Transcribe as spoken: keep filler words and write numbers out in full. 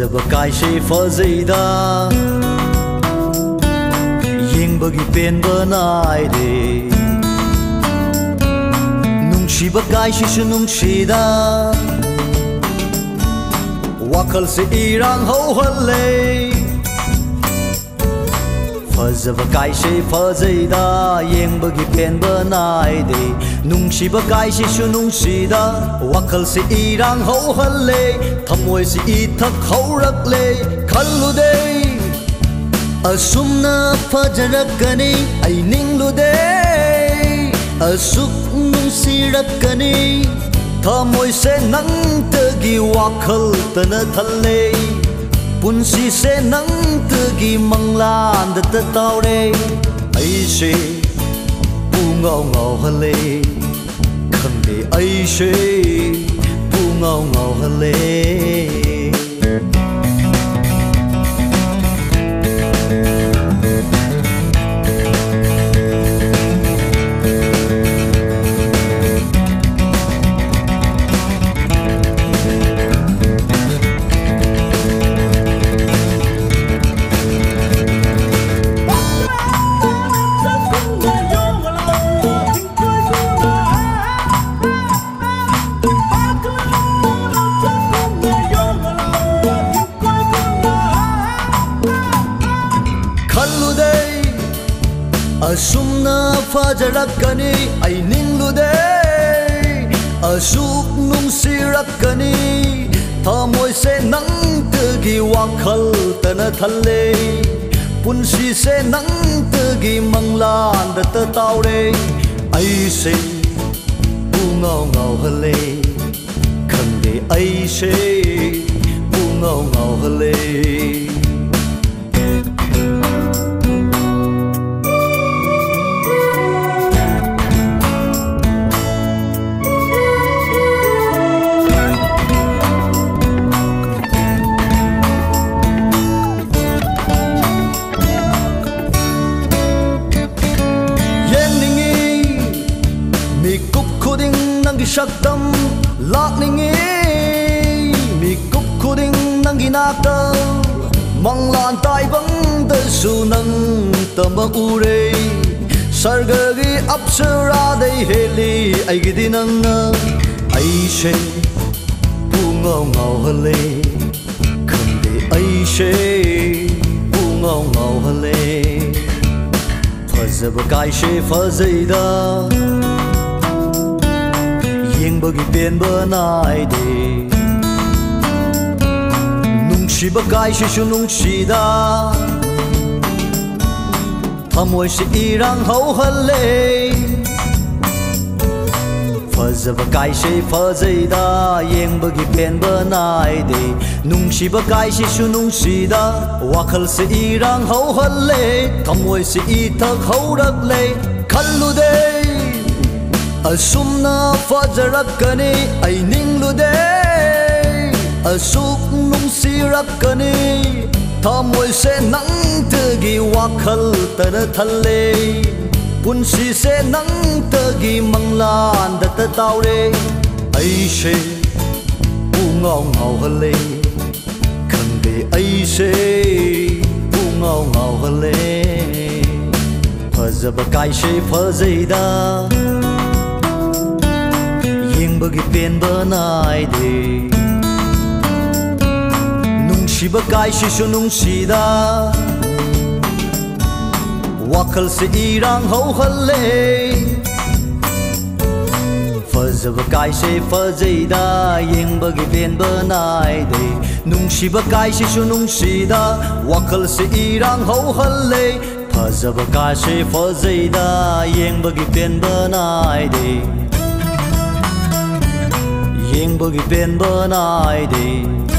Fazaba kaise fazida Yengbagi penba naide Nungsiba kaise su nungsida Wakal se irang ho halle Fazaba kaise fazida Yengbagi penba naide Nungsiba kaise su nungsida Wakal se irang ho halle Thamoi se ithak haurakle Khallude Asumna fajarakani Ai ninglude Asuk nungsirakani Thamoi se nangtagi wakhal tana thalle Punsi se nangtagi manglan da taure Ai se pu ngau ngau halle Khangde ai se pu ngau ngau halle Asumna fajarakani ai ninglude Asuk nungsirakani Thamoi se nangtagi wakhal tana thalle Punsi se nangtagi manglan da ta taure Ai se pu ngau ngau halle Khangde ai se pu ngau ngau halle Sakdam lakningi mi kup khuding nangi nakta manglan tai bang da su nang tama ure sargagi apsara dai heli ai gidi nang ai she pu ngau ngau halle khande ai she pu ngau ngau halle fazaba kai she fazaida Yengbagi penba naide Nungsiba kaise su nungsida Thamoi se irang ho halle Fazaba kaise fazaida Yengbagi penba naide Nungsiba kaise su nungsida Wakhal se irang ho halle Thamoi se ithak haurakle Khallude Asumna fajarakani ai ninglude Asuk nungsirakani Thamoi se nangtagi wakhal tana thalle Punsi se nangtagi manglan da ta taure Ai se pu ngau ngau halle Khangde ai se pu ngau ngau halle Fazaba kaise fazaida Yengbagi penba naide Nungsiba kaise su nungsida Wakhal se irang ho halle Fazaba kaise fazaida Yengbagi penba naide Nungsiba kaise su nungsida Wakhal se irang ho halle Fazaba kaise fazaida Yengbagi penba naide Yengbagi penba naide